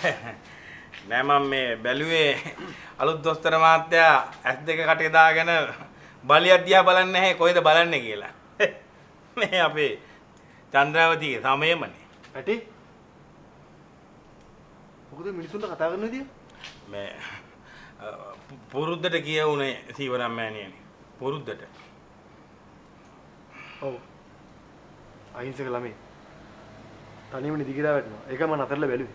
නෑ මම මේ බැලුවේ අලුත් දොස්තර මහත්තයා S2 කටේ දාගෙන බලියක් දිහා බලන්නේ නැහැ කොහෙද බලන්නේ කියලා. මේ අපේ චන්ද්‍රාවතිගේ සමයමනේ. ඇටි? මොකද මිනිස්සුන්ට කතා කරන විදිය? මේ පුරුද්දට කියවුනේ සීවරම් මෑණියනේ. පුරුද්දට. ඔව්. අහිංසක ළමයි. තනියම දිගිරා වැටෙනවා. ඒක මම අතරලා බැලුවේ.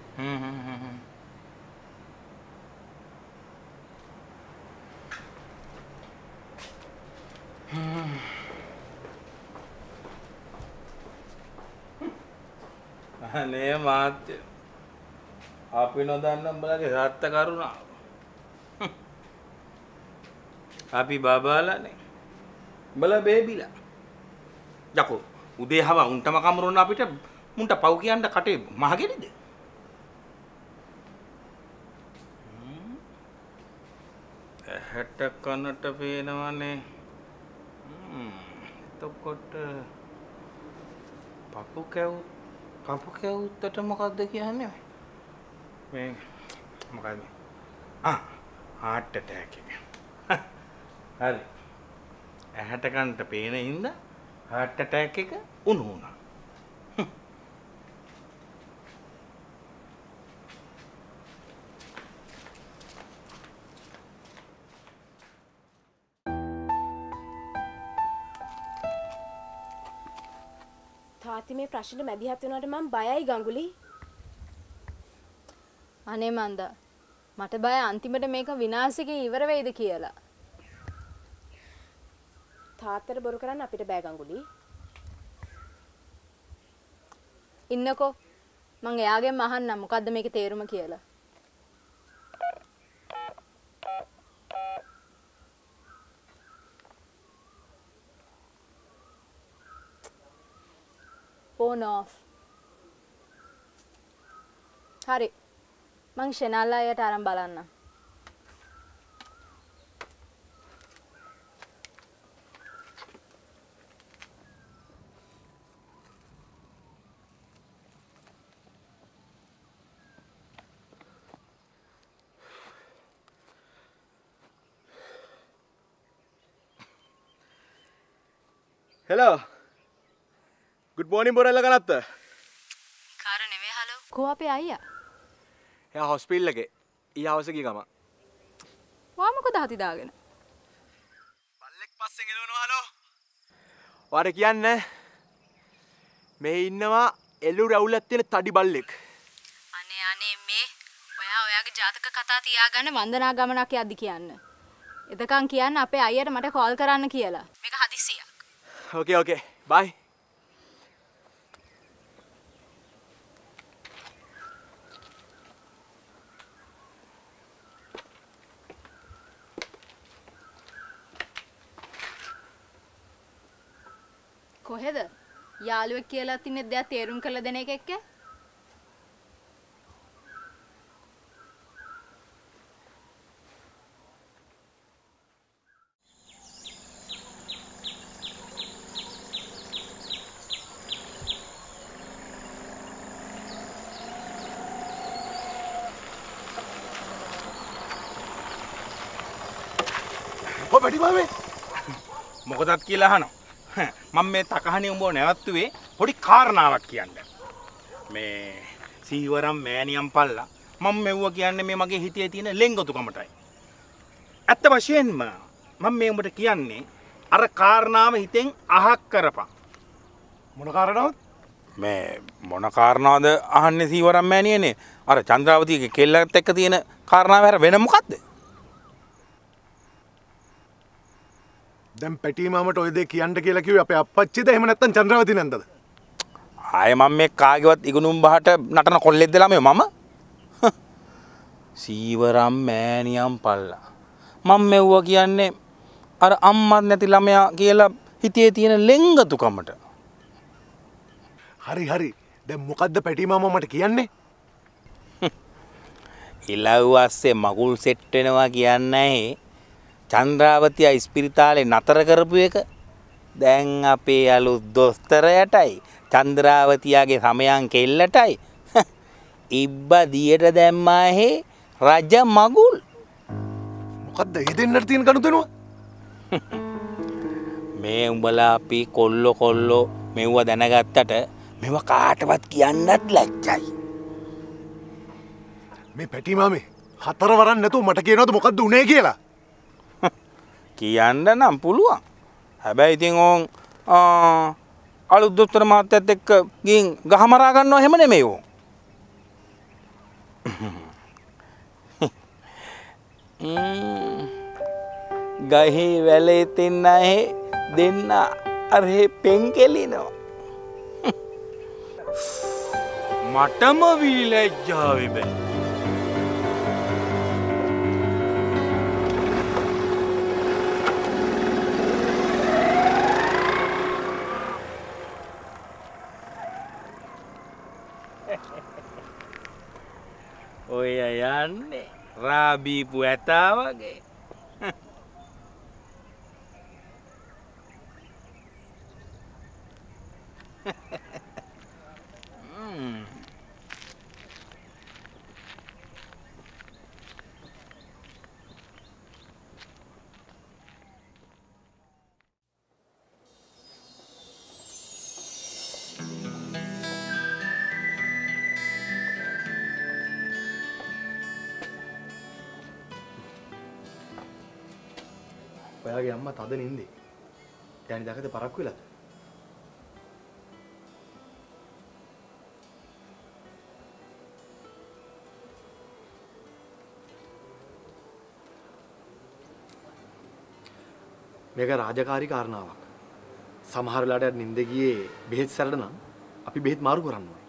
අනේ මාත්‍ය අපි නොදන්න උඹලගේ සත්ත කරුණා අපි බබාලානේ උඹලා බේබිලා යකෝ උදේ හව උන්ටම කමරුණ අපිට මුන්ට පව් කියන්න කටේ මහගෙඩිද ඇහැට කනට පේනවනේ එතකොට පපු කැවුත්තට මොකද්ද කියන්නේ මේ මොකද්ද heart attack එක හරි ඇහැට කනට පේන හින්දා heart attack එක උණු වුණා තාත්ති මේ ප්‍රශ්නේ මැදිහත් වෙනවට මම බයයි ගඟුලි. අනේ මන්දා මට බය අන්තිමට මේක විනාශකේ ඉවර වෙයිද කියලා. තාත්තට බොරු කරන්න අපිට බෑ ගඟුලි. ඉන්නකෝ මං එයාගෙන් අහන්නම් මොකද්ද මේකේ තේරුම කියලා. phone off. හරි. මං ෂෙනල්ලා අයට අරන් බලන්න. Hello. Good morning බොරල්ලා කනත්ත. කාර නෙවෙයි හලෝ. කෝ අපේ අයියා? එයා හොස්පිටල් එකේ. ඊ හවස ගිය ගම. වා මොකද හති දාගෙන? බල්ලෙක් පස්සෙන් එනවනවා හලෝ. වාට කියන්නේ මේ ඉන්නවා එළු රැවුලක් තියෙන තඩි බල්ලෙක්. අනේ මේ ඔයා ඔයාගේ ජාතක කතා තියාගන්න වන්දනා ගමනක් යද්දි කියන්න. එතකන් කියන්න අපේ අයියට මට කෝල් කරන්න කියලා. මේක හදිසියක්. Okay. Bye. කොහෙද? යාළුවෙක් කියලා තින්නේ දෙයක් තේරුම් කරලා දෙන එක එක්ක? ඔය පැටි මාමේ මොකදත් කියලා අහනවා මම මේ තකහණිය උඹව නැවතුවේ පොඩි කාරණාවක් කියන්න. මේ සීවරම් මෑණියන් පල්ලා මම මෙව්වා කියන්නේ මේ මගේ හිතේ තියෙන ලෙන්ගතුකමටයි. ඇත්ත වශයෙන්ම මම මේ උඹට කියන්නේ අර කාරණාව හිතෙන් අහක් කරපන්. මොන කාරණාවද? මේ මොන කාරණාවද අහන්නේ සීවරම් මෑණියනේ? අර චන්ද්‍රාවතිගේ කෙල්ලත් එක්ක තියෙන කාරණාව හැර වෙන මොකද්ද? දැන් පැටි මාමට ඔය දේ කියන්න කියලා කිව්වේ අපේ අප්පච්චිද එහෙම නැත්නම් චන්ද්‍රාවති නන්දද? ආයේ මම මේ කාගේවත් ඉගුණුම් බහට නටන කොල්ලෙක්ද ළමයි මම? සීවරම් මෑණියන් පල්ලා. මම මෙව්වා කියන්නේ අර අම්මත් නැති ළමයා කියලා හිතේ තියෙන ලෙන්ගතුකමට. හරි. දැන් මොකද්ද පැටි මාමා මට කියන්නේ? ඉලව් අස්සේ මගුල් සෙට් වෙනවා කියන්නේ චන්ද්‍රාවතිය ඉස්පිරිතාලේ නතර කරපු එක දැන් අපේ අලුත් දොස්තරයටයි චන්ද්‍රාවතියගේ සමයන් කෙල්ලටයි ඉබ්බ දියට දැම්මා හේ රජ මගුල්. මොකද්ද ඒ දෙන්නට තියෙන ගනුදෙනුව? මේ උඹලා අපි කොල්ලෝ මෙව්ව දැනගත්තට මෙව කාටවත් කියන්නත් ලැජ්ජයි. මේ පැටි මාමේ හතර වරන් නැතුව මට කියනවද මොකද්ද උනේ කියලා? කියන්න නම් පුළුවන්. හැබැයි ඉතින් ඕන් අලුත් දොස්තර මහත්තයත් එක්ක ගින් ගහමරා ගන්නවා එහෙම නෙමෙයි ඕන්. ගහේ වැලේ තෙන්න දෙන්න අරේ පෙන්කෙලිනවා. මටම විලැජ්ජාවේ බෑ. ඔය යන්නේ රාබීපු ඇතා වගේ. ඔයාගේ අම්මා තද නින්දේ. දැන් දැකද පරක්කු වෙලාද? මේක රාජකාරී කාරණාවක්. සමහර වෙලාවට නින්ද ගියේ බෙහෙත් සැරට නම් අපි බෙහෙත් මාරු කරන්න ඕනේ.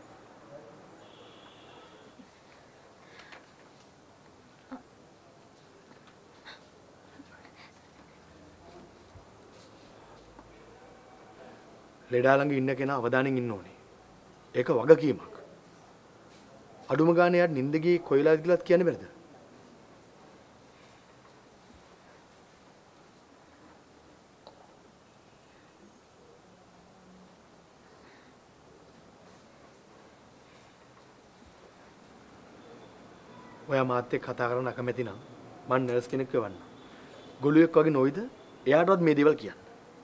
ලෙඩා ළඟ ඉන්න කෙනා අවධානයෙන් ඉන්න ඕනේ. ඒක වගකීමක්. අඩුම ගානේ යාට නින්ද ගියේ කොයි වෙලාවද කියලාත් කියන්න බැරිද? ඔයා මාත් එක්ක කතා කරන්න අකමැති නම් මම නර්ස් කෙනෙක් වෙවන්න. ගොළුෙක් වගේ නොයිද? එයාටවත් මේ දේවල් කියන්න.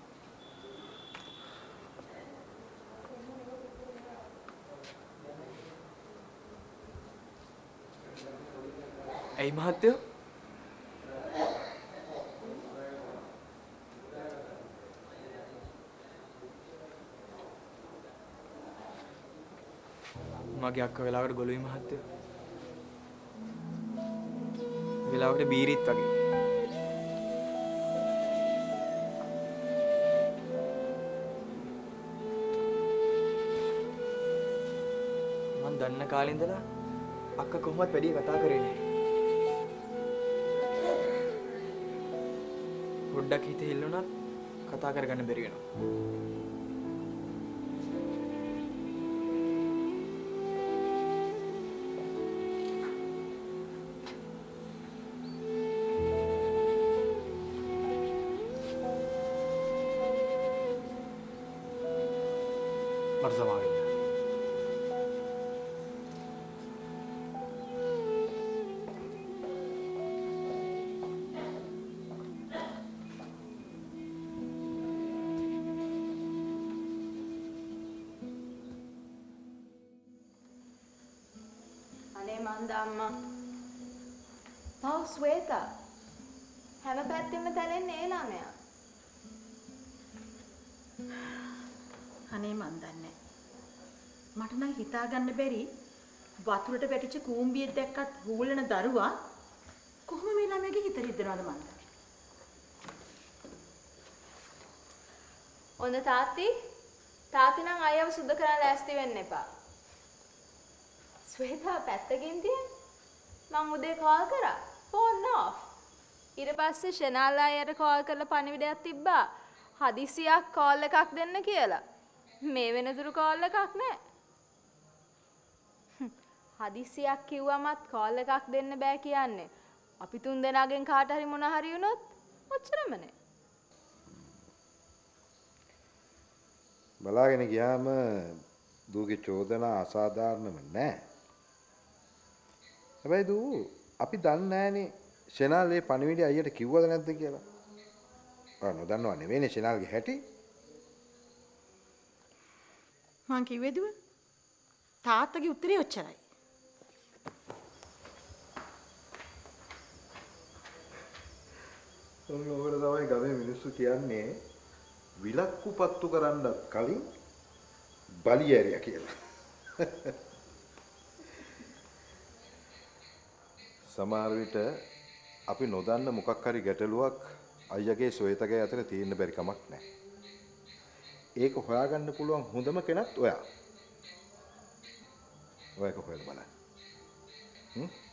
ඇයි මහත්තයෝ? මගේ අක්ක වෙලාවට ගොළුයි මහත්තයෝ. වෙලාවට බීරිත් වගේ. මං දන්න කාලේ ඉඳලා අක්ක කොහොමවත් වැඩි කතා කරේ නෑ. පොඩ්ඩක් හිත හිල්ලුණත් කතා කරගන්න බැරි වෙනවා. මට සමාවෙන්න. අම්මා. ඔව් ස්වේතා. හැම පැත්තෙම තැලෙන්නේ ඒ ළමයා. අනේ මන් දන්නේ. මට නම් හිතා ගන්න බැරි වතුරට වැටිච්ච කූඹියෙක් දැක්කත් හූලන දරුවා කොහොම මේ ළමයාගේ හිත රිද්දනවද මන්ද? ඔන්න තාත්ති නම් අයව සුද්ධ කරන්න ලෑස්ති වෙන්න එපා. ස්වේතා පැත්තකින් තියන් මං උදේ කෝල් කරා ෆෝන් ඔෆ්. ඊට පස්සේ ෂෙනාලා අයට කෝල් කරලා පණිවිඩයක් තිබ්බා හදිසියක් කෝල් එකක් දෙන්න කියලා. මේ වෙනතුරු කෝල් එකක් නැහැ. හදිසියක් කිව්වමත් කෝල් එකක් දෙන්න බෑ කියන්නේ. අපි තුන් දෙනාගෙන් කාට හරි මොන හරි වුණොත් ඔච්චරමනේ. බලාගෙන ගියාම දුවගේ චෝදනා අසාධාරණම නෑ. හැබැයි දූ අපි දන්නේ නැහනේ ෂෙනාල්ගේ පණිවිඩය අයියට කිව්වද නැද්ද කියලා. ආ නොදන්නව නෙවෙයිනේ ෂෙනාල්ගේ හැටි. මං කිව්වේද තාත්තගේ උත්තරේ ඔච්චරයි. ඔන්න තමයි ගමේ මිනිස්සු කියන්නේ විලක්කු පත්තු කරන්නත් කලින් බලියරියා කියලා. සමහර විට අපි නොදන්න මොකක් හරි ගැටලුවක් අයියාගේ සොයතගේ අතර තියෙන්න බැරි කමක් නැහැ. ඒක හොයාගන්න පුළුවන් හොඳම කෙනත් ඔයා. ඔයා ඒක හොයලා බලන්න.